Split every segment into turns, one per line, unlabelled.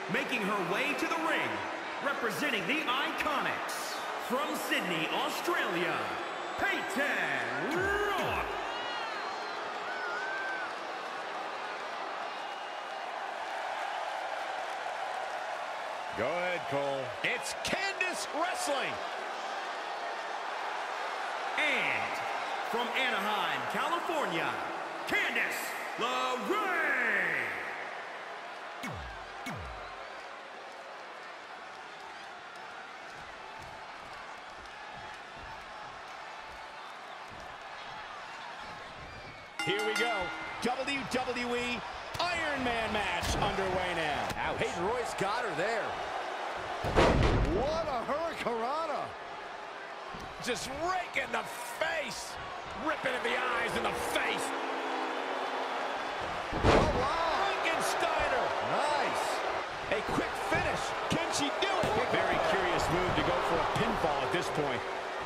Making her way to the ring, representing the Iconics, from Sydney, Australia, Peyton Royce.
Go ahead, Cole. It's Candice wrestling.
And from Anaheim, California, Candice LeRae.
Here we go. WWE Iron Man match underway now. Ouch.
Peyton Royce got her there. What a hurricanrana.
Just raking the face. Ripping at the eyes and the face.
Oh, wow.
Frankensteiner.
Nice.
A quick finish. Can she do it? Very curious move to go for a pinfall at this point.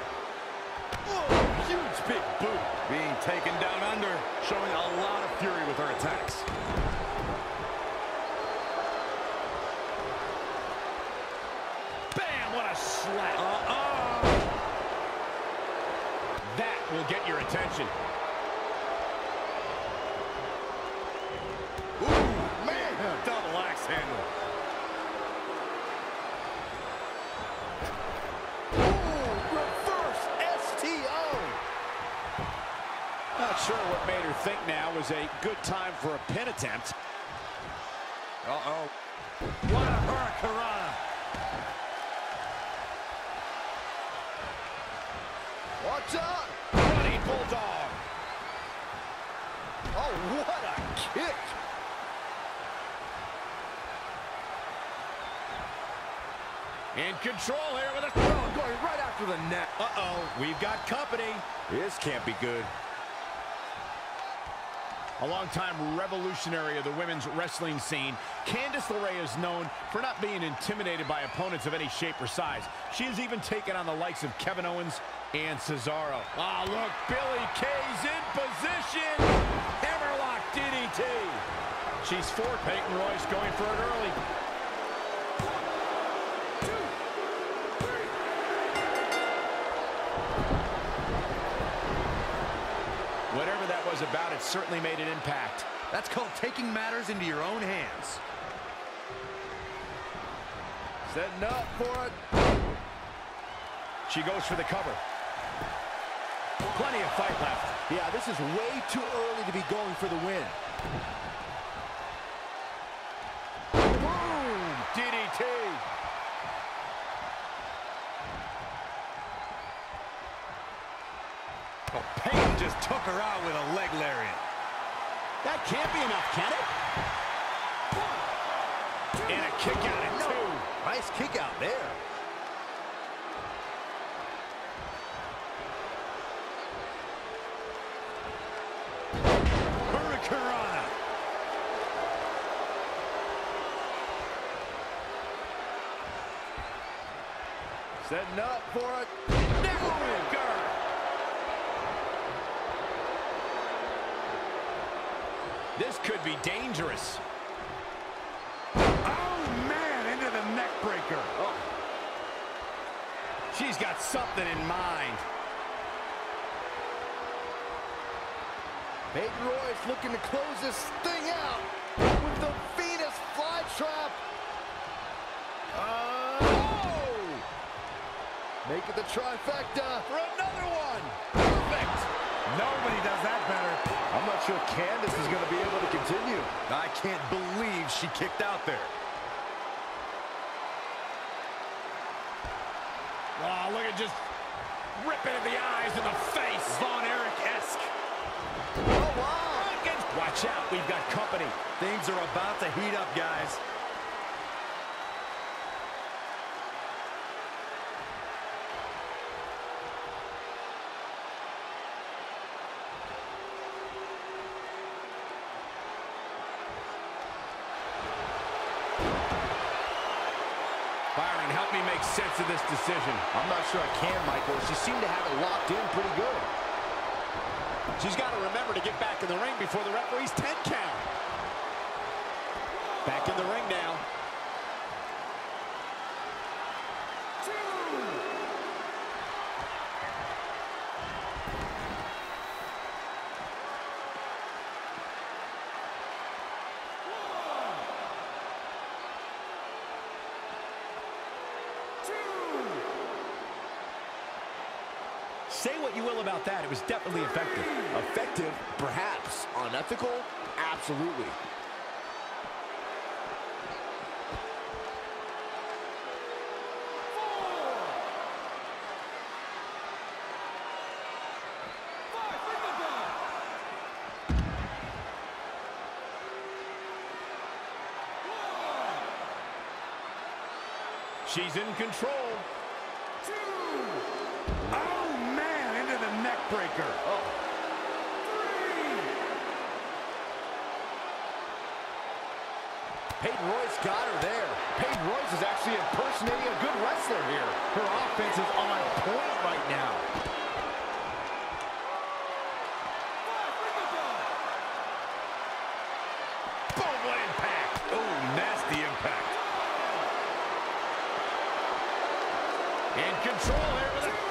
Oh, huge big boot.
Being taken down under, showing a lot of fury with her attacks.
Bam, what a slap. That will get your attention.
Ooh, man, double axe handle.
Ooh, reverse STO.
Not sure what made her think now was a good time for a pin attempt.
Uh-oh.
What a hurricanrana. Watch out.
Running bulldog.
Oh, what a kick.
In control here with a
Oh, going right after the neck.
Uh-oh, we've got company.
This can't be good.
A longtime revolutionary of the women's wrestling scene, Candice LeRae is known for not being intimidated by opponents of any shape or size. She has even taken on the likes of Kevin Owens and Cesaro. Ah, look, Billie Kay's in position. Hammerlock DDT. She's for Peyton Royce, going for it early. Whatever that was about, it certainly made an impact.
That's called taking matters into your own hands.
Setting up for it.
She goes for the cover. Plenty of fight left.
Yeah, this is way too early to be going for the win.
Boom! DDT.
Oh, Peyton just took her out with a leg lariat.
That can't be enough, can it? And a kick out at two.
Nice kick out there.
Hurricanrana.
Setting up for it.
Neckbreaker. This could be dangerous.
Oh, man, into the neck breaker.
Oh. She's got something in mind.
Peyton Royce looking to close this thing out with the Venus flytrap. Oh! Making the trifecta for another one. Perfect.
Nobody does that better.
I'm not sure Candice is going to be able to continue.
I can't believe she kicked out there.
Oh, look at just ripping at the eyes and the face.
Von Erich-esque.
Oh, wow.
Watch out, we've got company.
Things are about to heat up, guys.
Byron, help me make sense of this decision.
I'm not sure I can, Michael. She seemed to have it locked in pretty good.
She's got to remember to get back in the ring before the referee's 10 count. Back in the ring now. Say what you will about that, it was definitely effective.
Effective, perhaps. Unethical, absolutely.
She's in control.
Oh, man, into the neck breaker.
Oh. Peyton Royce got her there. Peyton Royce is actually impersonating a good wrestler here. Her offense is on point right now.
Boom, what impact.
Oh, nasty impact.
In control here with a...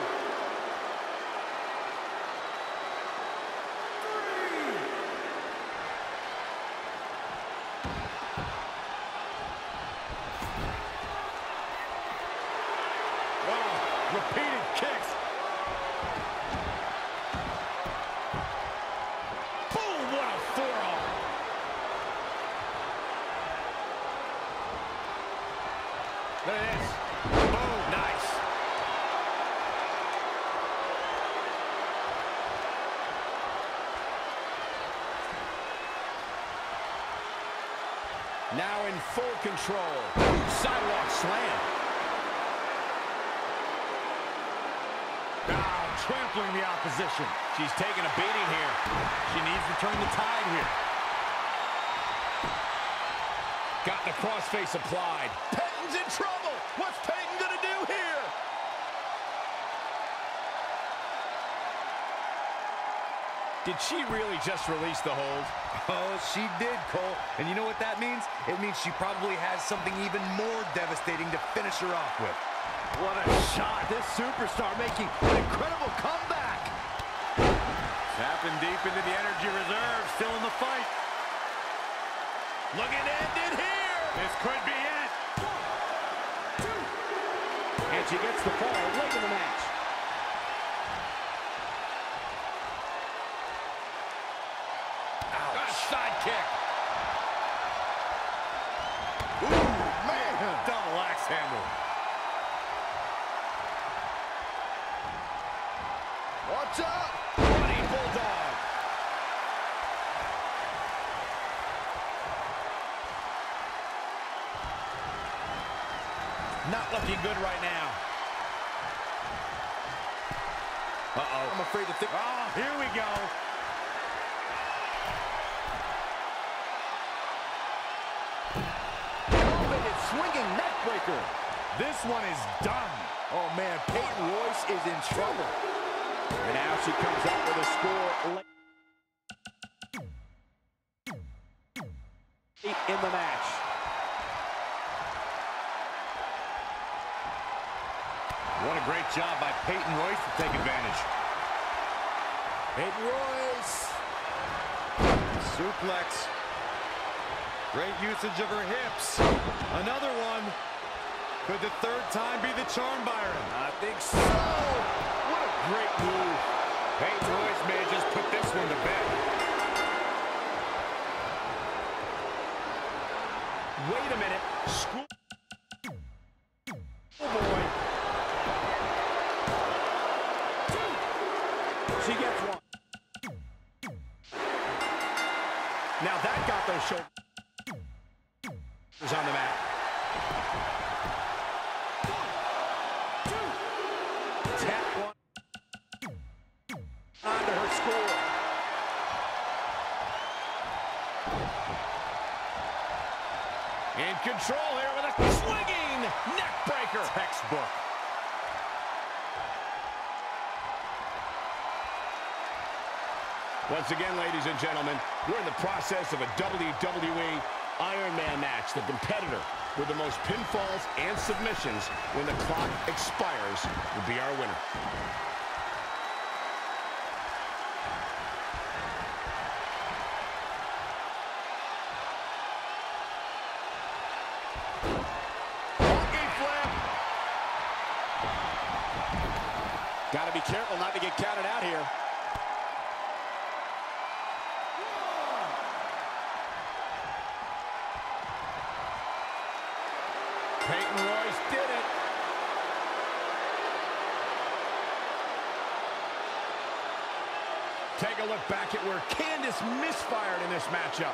Wow, repeated kicks.
Boom, what a forearm. Look at this. Boom, nice. Now in full control. Sidewalk slam.
Now trampling the opposition.
She's taking a beating here.
She needs to turn the tide here.
Got the crossface applied. Peyton's in trouble. What's Peyton gonna do here? Did she really just release the hold?
Oh, she did, Cole. And you know what that means? It means she probably has something even more devastating to finish her off with.
What a shot. This superstar making an incredible comeback.
Tapping deep into the energy reserve, still in the fight.
Looking to end it here.
This could be it.
And she gets the fall late in the match.
Ouch. Side kick.
Ooh, man.
Double axe handle.
Watch out.
Running bulldog. Not looking good right now. Uh-oh.
I'm afraid to think.
Oh, here we go.
Elevated swinging neck breaker.
This one is done.
Oh, man, Peyton Royce is in trouble.
And now she comes up with a score late in the match.
What a great job by Peyton Royce to take advantage.
Peyton Royce.
Suplex. Great usage of her hips. Another one. Could the third time be the charm, Byron?
I think so. What a great move.
Peyton Royce may have just put this one to bed.
Wait a minute. Oh, boy. She gets one. Now that got those shoulders on the mat. Tap one. Onto her score. In control here with a swinging neck breaker.
Textbook.
Once again, ladies and gentlemen, we're in the process of a WWE Iron Man match, the competitor with the most pinfalls and submissions when the clock expires will be our winner.
Got to be careful not to get counted out here.
Peyton Royce did it. Take a look back at where Candice misfired in this matchup.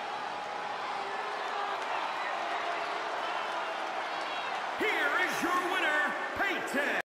Here is your winner,